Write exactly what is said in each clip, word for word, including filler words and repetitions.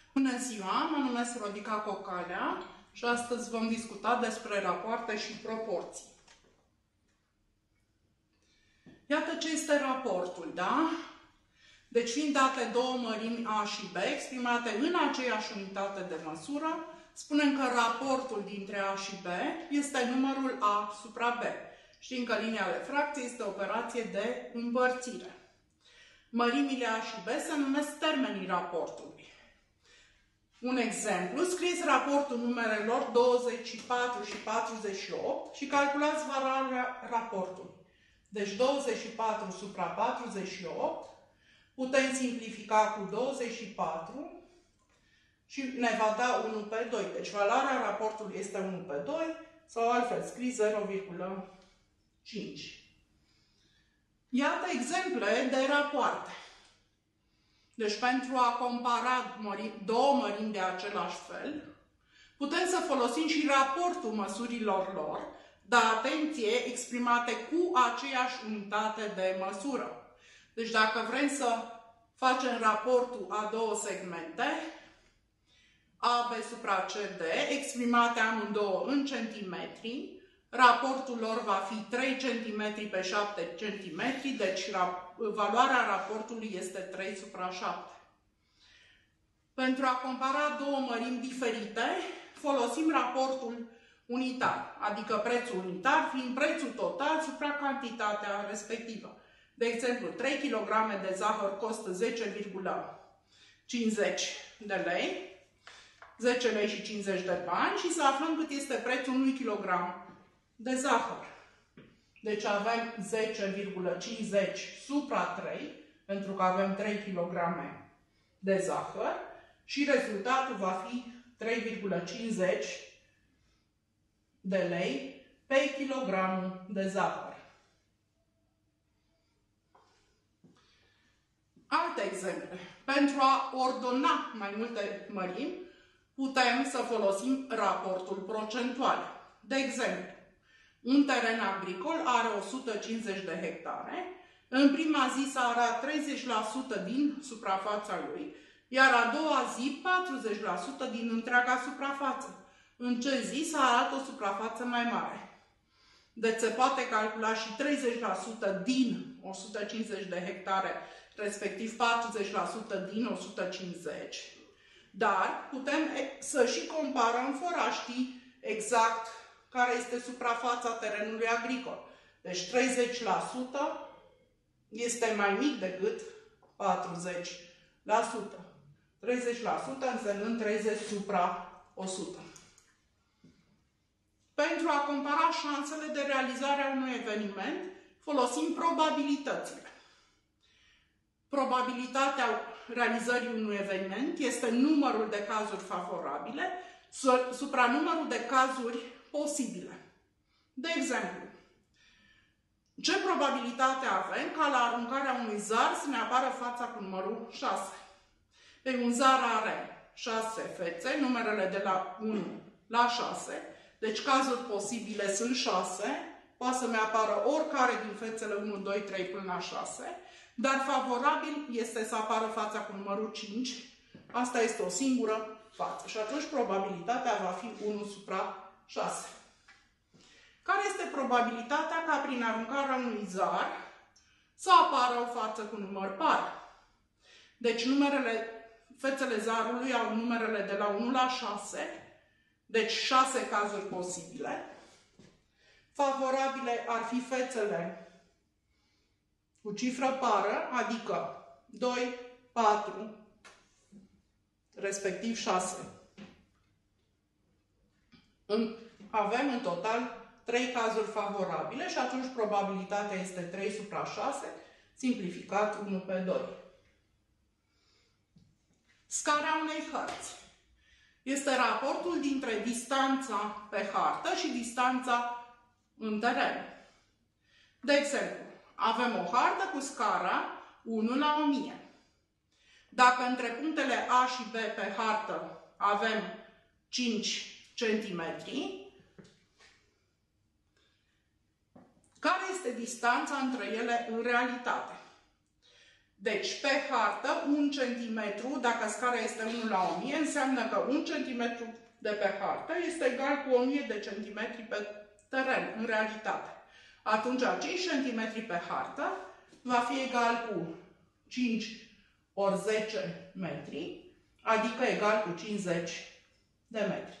Bună ziua, mă numesc Rodica Cocalea și astăzi vom discuta despre rapoarte și proporții. Iată ce este raportul, da? Deci fiind date două mărimi A și B exprimate în aceeași unitate de măsură, spunem că raportul dintre A și B este numărul A supra B. Știm că linia de fracție este o operație de împărțire. Mărimile A și B se numesc termenii raportului. Un exemplu, scrieți raportul numerelor douăzeci și patru și patruzeci și opt și calculați valoarea raportului. Deci douăzeci și patru supra patruzeci și opt, putem simplifica cu douăzeci și patru și ne va da unu pe doi. Deci valoarea raportului este unu pe doi sau altfel scris zero virgulă cinci. Iată exemple de rapoarte. Deci pentru a compara două mărimi de același fel, putem să folosim și raportul măsurilor lor, dar atenție, exprimate cu aceeași unitate de măsură. Deci dacă vrem să facem raportul a două segmente, A B supra C D, exprimate amândouă în centimetri, raportul lor va fi trei centimetri pe șapte centimetri, deci valoarea raportului este trei supra șapte. Pentru a compara două mărimi diferite, folosim raportul unitar, adică prețul unitar fiind prețul total supra cantitatea respectivă. De exemplu, trei kilograme de zahăr costă zece virgulă cincizeci de lei, zece lei și cincizeci de bani și să aflăm cât este prețul unui kilogram de zahăr. Deci avem zece virgulă cincizeci supra trei, pentru că avem trei kilograme de zahăr și rezultatul va fi trei virgulă cincizeci de lei pe kilogramul de zahăr. Alte exemple. Pentru a ordona mai multe mărimi, putem să folosim raportul procentual. De exemplu, un teren agricol are o sută cincizeci de hectare, în prima zi s-a arat treizeci la sută din suprafața lui, iar a doua zi patruzeci la sută din întreaga suprafață. În ce zi s-a arat o suprafață mai mare? Deci se poate calcula și treizeci la sută din o sută cincizeci de hectare, respectiv patruzeci la sută din o sută cincizeci, dar putem să și comparăm fără a ști exact care este suprafața terenului agricol. Deci treizeci la sută este mai mic decât patruzeci la sută. treizeci la sută însemnând treizeci supra o sută. Pentru a compara șansele de realizare a unui eveniment, folosim probabilitățile. Probabilitatea realizării unui eveniment este numărul de cazuri favorabile supra numărul de cazuri posibile. De exemplu, ce probabilitate avem ca la aruncarea unui zar să ne apară fața cu numărul șase? Pe un zar are șase fețe, numerele de la unu la șase, deci cazuri posibile sunt șase, poate să-mi apară oricare din fețele unu, doi, trei până la șase, dar favorabil este să apară fața cu numărul cinci, asta este o singură față și atunci probabilitatea va fi unu supra șase. Care este probabilitatea ca prin aruncarea unui zar să apară o față cu număr par? Deci numerele, fețele zarului au numerele de la unu la șase, deci șase cazuri posibile. Favorabile ar fi fețele cu cifră pară, adică doi, patru, respectiv șase. Avem în total trei cazuri favorabile și atunci probabilitatea este trei supra șase, simplificat unu pe doi. Scara unei hărți este raportul dintre distanța pe hartă și distanța în teren. De exemplu, avem o hartă cu scara unu la o mie. Dacă între punctele A și B pe hartă avem cinci centimetri, care este distanța între ele în realitate? Deci, pe hartă, un centimetru, dacă scara este unu la o mie, înseamnă că un centimetru de pe hartă este egal cu o mie de centimetri pe teren, în realitate. Atunci, cinci centimetri pe hartă va fi egal cu cinci ori zece metri, adică egal cu cincizeci de metri.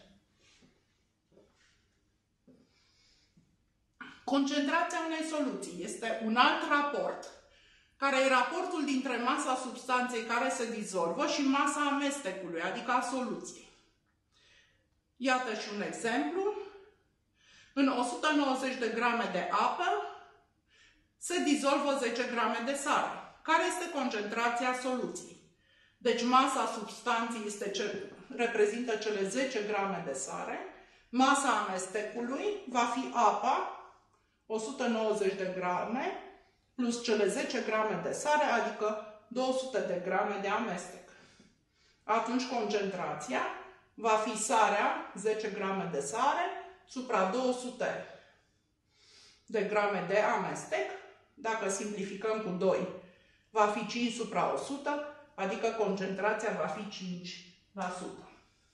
Concentrația unei soluții este un alt raport, care e raportul dintre masa substanței care se dizolvă și masa amestecului, adică a soluției. Iată și un exemplu. În o sută nouăzeci de grame de apă se dizolvă zece grame de sare. Care este concentrația soluției? Deci masa substanței este ce, reprezintă cele zece grame de sare. Masa amestecului va fi apa, o sută nouăzeci de grame, plus cele zece grame de sare, adică două sute de grame de amestec. Atunci concentrația va fi sarea, zece grame de sare, supra două sute de grame de amestec. Dacă simplificăm cu doi, va fi cinci supra o sută, adică concentrația va fi cinci la sută.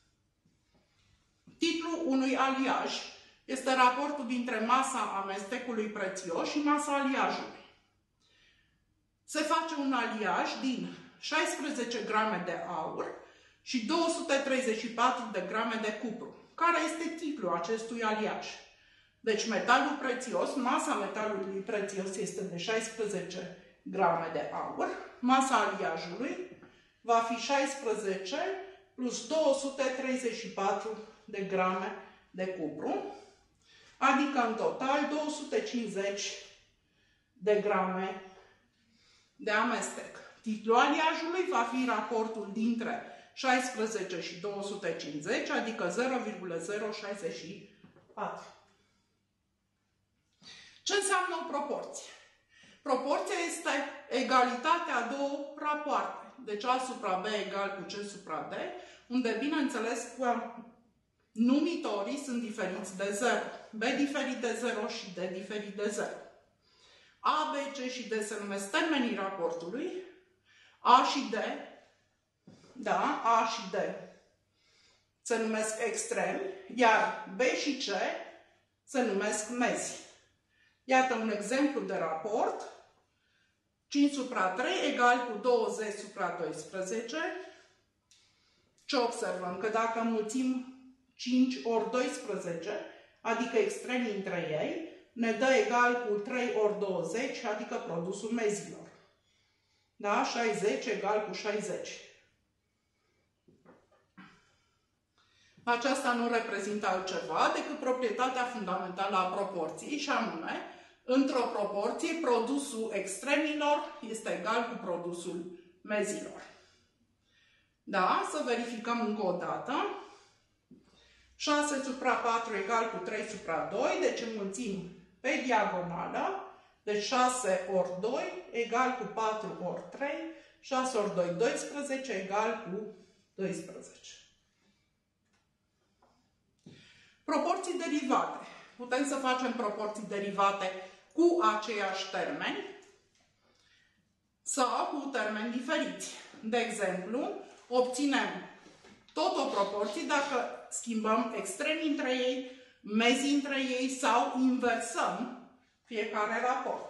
Titlul unui aliaj este raportul dintre masa amestecului prețios și masa aliajului. Se face un aliaj din șaisprezece grame de aur și două sute treizeci și patru de grame de cupru. Care este titlul acestui aliaj? Deci metalul prețios, masa metalului prețios este de șaisprezece grame de aur, masa aliajului va fi șaisprezece plus două sute treizeci și patru de grame de cupru, adică în total două sute cincizeci de grame de amestec. Titlul aliajului va fi raportul dintre șaisprezece și două sute cincizeci, adică zero virgulă zero șaizeci și patru. Ce înseamnă o proporție? Proporția este egalitatea a două rapoarte. Deci A supra B egal cu C supra D, unde bineînțeles că numitorii sunt diferiți de zero. B diferit de zero și D diferit de zero. A, B, C și D se numesc termenii raportului. A și D, da, A și D se numesc extremi, iar B și C se numesc mezi. Iată un exemplu de raport. cinci supra trei egal cu douăzeci supra doisprezece. Ce observăm? Că dacă mulțim cinci ori doisprezece, adică extremii între ei, ne dă egal cu trei ori douăzeci, adică produsul mezilor. Da? șaizeci egal cu șaizeci. Aceasta nu reprezintă altceva decât proprietatea fundamentală a proporției, și anume, într-o proporție, produsul extremilor este egal cu produsul mezilor. Da? Să verificăm încă o dată. șase supra patru egal cu trei supra doi, deci înmulțim pe diagonală. Deci șase ori doi egal cu patru ori trei, șase ori doi, doisprezece egal cu doisprezece. Proporții derivate. Putem să facem proporții derivate cu aceiași termeni sau cu termeni diferiți. De exemplu, obținem tot o proporție dacă schimbăm extremii între ei, mezii între ei sau inversăm fiecare raport.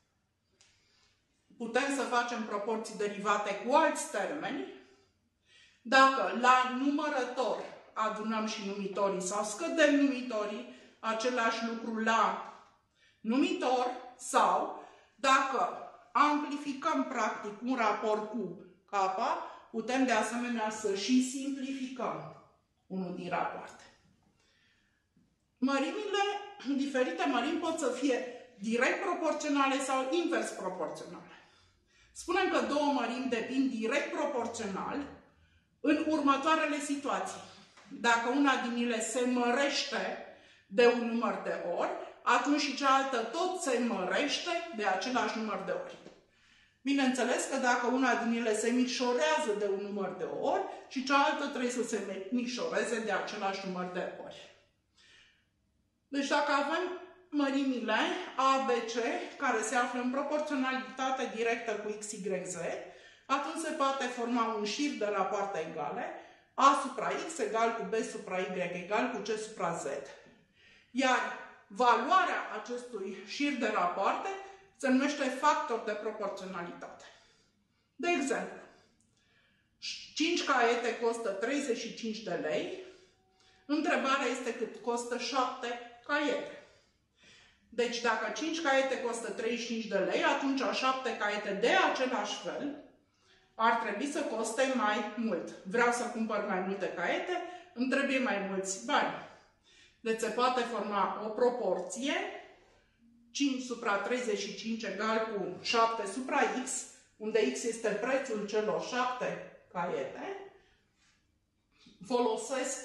Putem să facem proporții derivate cu alți termeni dacă la numărător adunăm și numitorii sau scădem numitorii, același lucru la numitor, sau dacă amplificăm practic un raport cu K, putem de asemenea să și simplificăm unul din rapoarte. Mărimile, diferite mărimi pot să fie direct proporționale sau invers proporționale. Spunem că două mărimi depind direct proporțional în următoarele situații. Dacă una din ele se mărește de un număr de ori, atunci și cealaltă tot se mărește de același număr de ori. Bineînțeles că dacă una din ele se micșorează de un număr de ori, și cealaltă trebuie să se micșoreze de același număr de ori. Deci dacă avem mărimile A, B, C, care se află în proporționalitate directă cu X, Y, Z, atunci se poate forma un șir de rapoarte egale, A supra X egal cu B supra Y egal cu C supra Z. Iar valoarea acestui șir de rapoarte se numește factor de proporționalitate. De exemplu, cinci caiete costă treizeci și cinci de lei. Întrebarea este cât costă șapte caiete. Deci dacă cinci caiete costă treizeci și cinci de lei, atunci șapte caiete de același fel ar trebui să coste mai mult. Vreau să cumpăr mai multe caiete, îmi trebuie mai mulți bani. Deci se poate forma o proporție cinci supra treizeci și cinci egal cu șapte supra X, unde X este prețul celor șapte caiete. Folosesc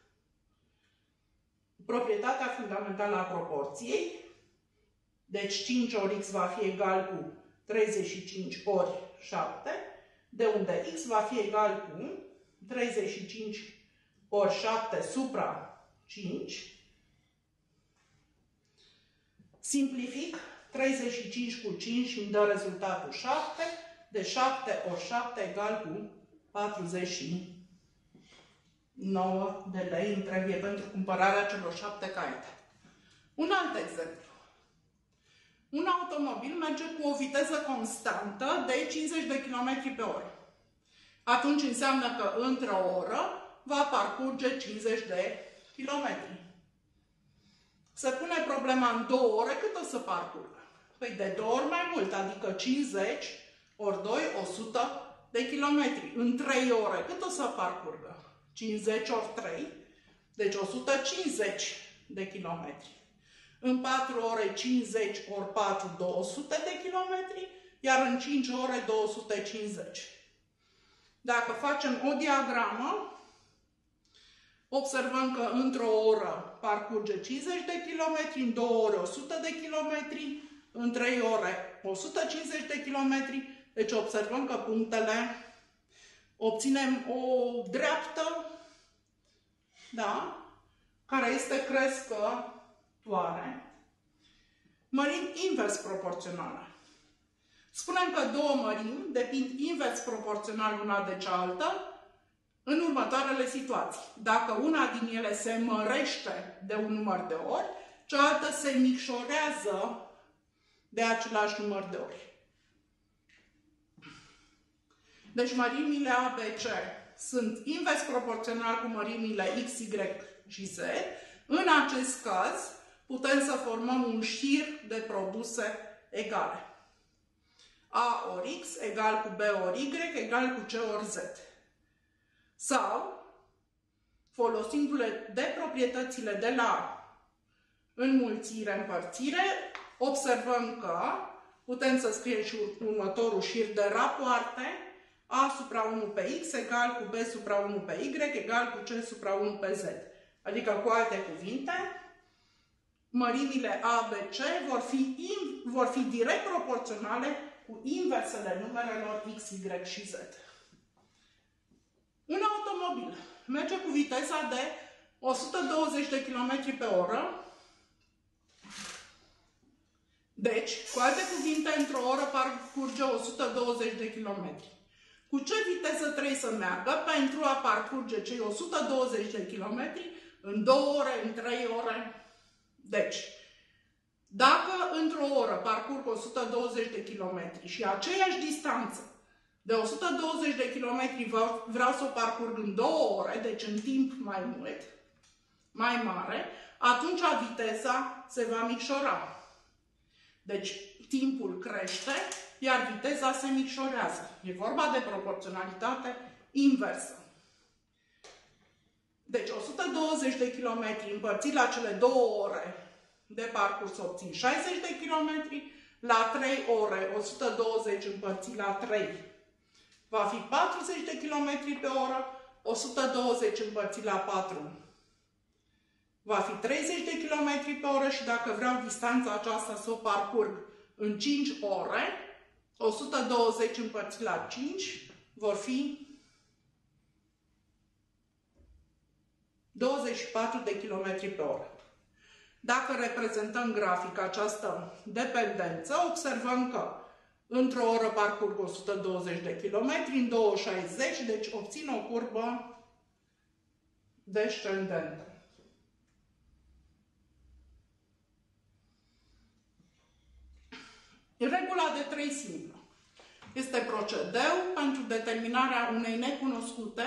proprietatea fundamentală a proporției. Deci cinci ori X va fi egal cu treizeci și cinci ori șapte, de unde X va fi egal cu treizeci și cinci ori șapte supra cinci. Simplific, treizeci și cinci cu cinci și îmi dă rezultatul șapte, de șapte ori șapte egal cu patruzeci și nouă de lei îmi trebuie pentru cumpărarea celor șapte caiete. Un alt exemplu. Un automobil merge cu o viteză constantă de cincizeci de kilometri pe oră. Atunci înseamnă că într-o oră va parcurge cincizeci de kilometri. Se pune problema în două ore cât o să parcurgă? Păi de două ori mai mult, adică cincizeci ori doi, o sută de kilometri. În trei ore cât o să parcurgă? cincizeci ori trei, deci o sută cincizeci de kilometri. În patru ore cincizeci ori patru, două sute de kilometri, iar în cinci ore două sute cincizeci. Dacă facem o diagramă, observăm că într-o oră parcurge cincizeci de kilometri, în două ore o sută de kilometri, în trei ore o sută cincizeci de kilometri. Deci observăm că punctele, obținem o dreaptă, da, care este crescătoare. Mărimi invers proporțională. Spunem că două mărimi depind invers proporțional una de cealaltă în următoarele situații. Dacă una din ele se mărește de un număr de ori, cealaltă se micșorează de același număr de ori. Deci mărimile A, B, C sunt invers proporțional cu mărimile X, Y și Z. În acest caz putem să formăm un șir de produse egale. A ori X egal cu B ori Y egal cu C ori Z. Sau, folosindu-le de proprietățile de la înmulțire-împărțire, observăm că putem să scriem și următorul șir de rapoarte. A supra unu pe X egal cu B supra unu pe Y egal cu C supra unu pe Z. Adică, cu alte cuvinte, mărimile A, B, C vor fi, vor fi direct proporționale cu inversele numerelor X, Y și Z. Un automobil merge cu viteza de o sută douăzeci de kilometri pe oră. Deci, cu alte cuvinte, într-o oră parcurge o sută douăzeci de kilometri. Cu ce viteză trebuie să meargă pentru a parcurge cei o sută douăzeci de kilometri în două ore, în trei ore? Deci, dacă într-o oră parcurg o sută douăzeci de kilometri și aceeași distanță de o sută douăzeci de kilometri vreau să o parcurg în două ore, deci în timp mai mult, mai mare, atunci viteza se va micșora. Deci timpul crește, iar viteza se micșorează. E vorba de proporționalitate inversă. Deci o sută douăzeci de kilometri împărțit la cele două ore de parcurs obțin șaizeci de kilometri, la trei ore o sută douăzeci împărțit la trei va fi patruzeci de kilometri pe oră, o sută douăzeci împărțit la patru va fi treizeci de kilometri pe oră și dacă vreau distanța aceasta să o parcurg în cinci ore, o sută douăzeci împărțit la cinci vor fi douăzeci și patru de kilometri pe oră. Dacă reprezentăm grafic această dependență, observăm că într-o oră parcurg o sută douăzeci de kilometri, în două șaizeci, deci obțin o curbă descendentă. Regula de trei simplă. Este procedeu pentru determinarea unei necunoscute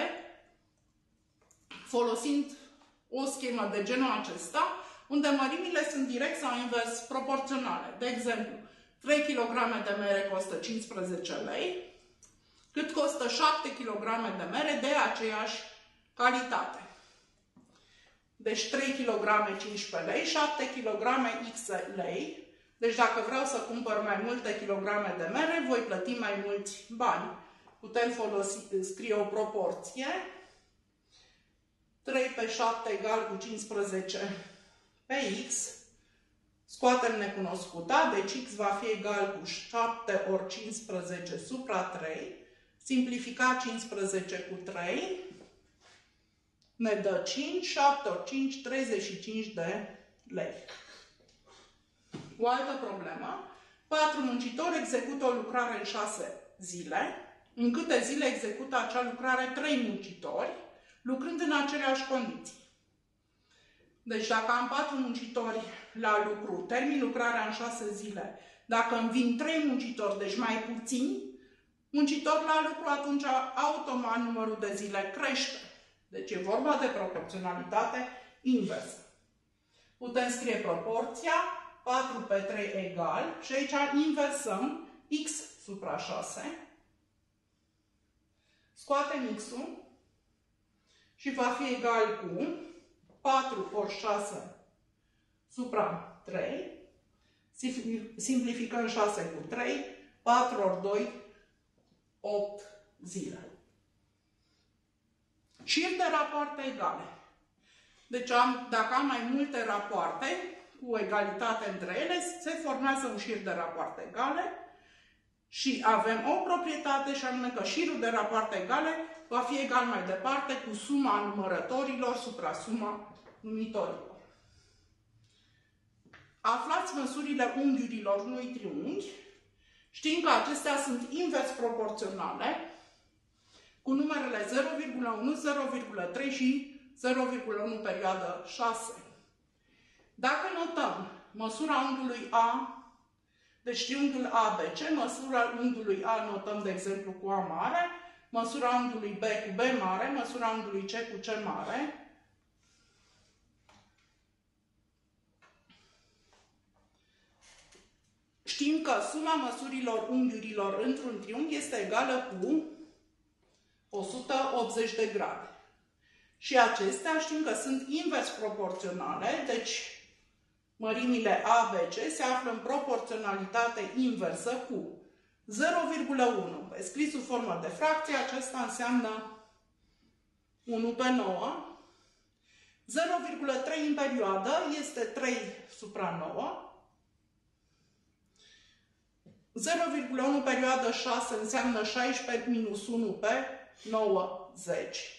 folosind o schemă de genul acesta, unde mărimile sunt direct sau invers proporționale. De exemplu, trei kilograme de mere costă cincisprezece lei, cât costă șapte kilograme de mere de aceeași calitate. Deci trei kilograme cincisprezece lei, șapte kilograme X lei. Deci dacă vreau să cumpăr mai multe kilograme de mere, voi plăti mai mulți bani. Putem folosi, scrie o proporție. trei pe șapte egal cu cincisprezece pe X. Scoatem necunoscuta, deci X va fi egal cu șapte ori cincisprezece supra trei. Simplifica cincisprezece cu trei. Ne dă cinci, șapte ori cinci, treizeci și cinci de lei. O altă problemă. Patru muncitori execută o lucrare în șase zile. În câte zile execută acea lucrare trei muncitori, lucrând în aceleași condiții. Deci dacă am patru muncitori la lucru, termin lucrarea în șase zile. Dacă îmi vin trei muncitori, deci mai puțini muncitori la lucru, atunci automat numărul de zile crește. Deci e vorba de proporționalitate inversă. Putem scrie proporția patru pe trei egal și aici inversăm X supra șase. Scoatem X-ul și va fi egal cu patru ori șase supra trei. Simplificăm șase cu trei. patru ori doi, opt zile. Șir de rapoarte egale. Deci am, dacă am mai multe rapoarte cu egalitate între ele, se formează un șir de rapoarte egale și avem o proprietate și anume că șirul de rapoarte egale va fi egal mai departe cu suma numărătorilor supra suma numitorilor. Aflați măsurile unghiurilor unui triunghi. Știm că acestea sunt invers proporționale cu numerele zero virgulă unu, zero virgulă trei și zero virgulă unu perioadă șase. Dacă notăm măsura unghiului A, deci triunghiul A B C, măsura unghiului A notăm de exemplu cu A mare, măsura unghiului B cu B mare, măsura unghiului C cu C mare. Știm că suma măsurilor unghiurilor într-un triunghi este egală cu o sută optzeci de grade. Și acestea știm că sunt invers proporționale, deci mărimile A B C se află în proporționalitate inversă cu zero virgulă unu. Pe scris sub formă de fracție, acesta înseamnă unu pe nouă. zero virgulă trei în perioadă este trei supra nouă. zero virgulă unu perioadă șase înseamnă șaisprezece minus unu pe nouăzeci.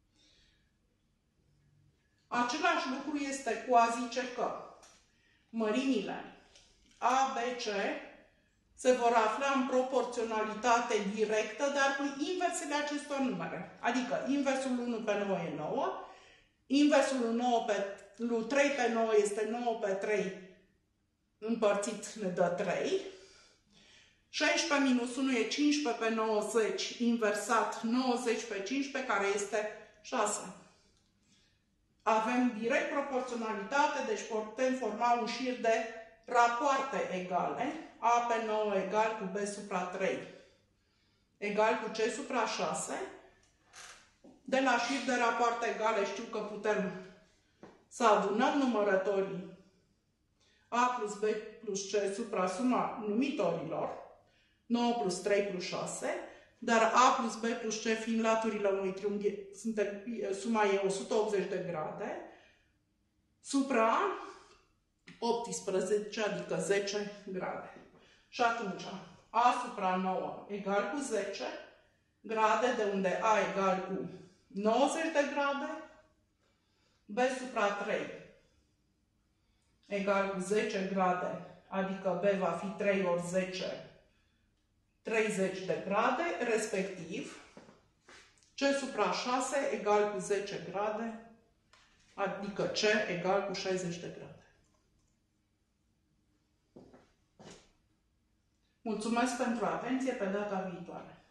Același lucru este cu a zice că mărimile A B C se vor afla în proporționalitate directă, dar cu inversele acestor numere. Adică inversul unu pe nouă e nouă, inversul nouă pe, trei pe nouă este nouă pe trei împărțit ne dă trei. șaisprezece minus unu e cincisprezece pe nouăzeci, inversat nouăzeci pe cincisprezece, care este șase. Avem direct proporționalitate, deci putem forma un șir de rapoarte egale. A pe nouă egal cu B supra trei egal cu C supra șase. De la șir de rapoarte egale știu că putem să adunăm numărătorii A plus B plus C supra suma numitorilor. nouă plus trei plus șase, dar A plus B plus C fiind laturile unui triunghi, suma e o sută optzeci de grade, supra optsprezece, adică zece grade. Și atunci, A supra nouă egal cu zece grade, de unde A egal cu nouăzeci de grade, B supra trei egal cu zece grade, adică B va fi trei ori zece, treizeci de grade, respectiv C supra șase egal cu zece grade, adică C egal cu șaizeci de grade. Mulțumesc pentru atenție, pe data viitoare!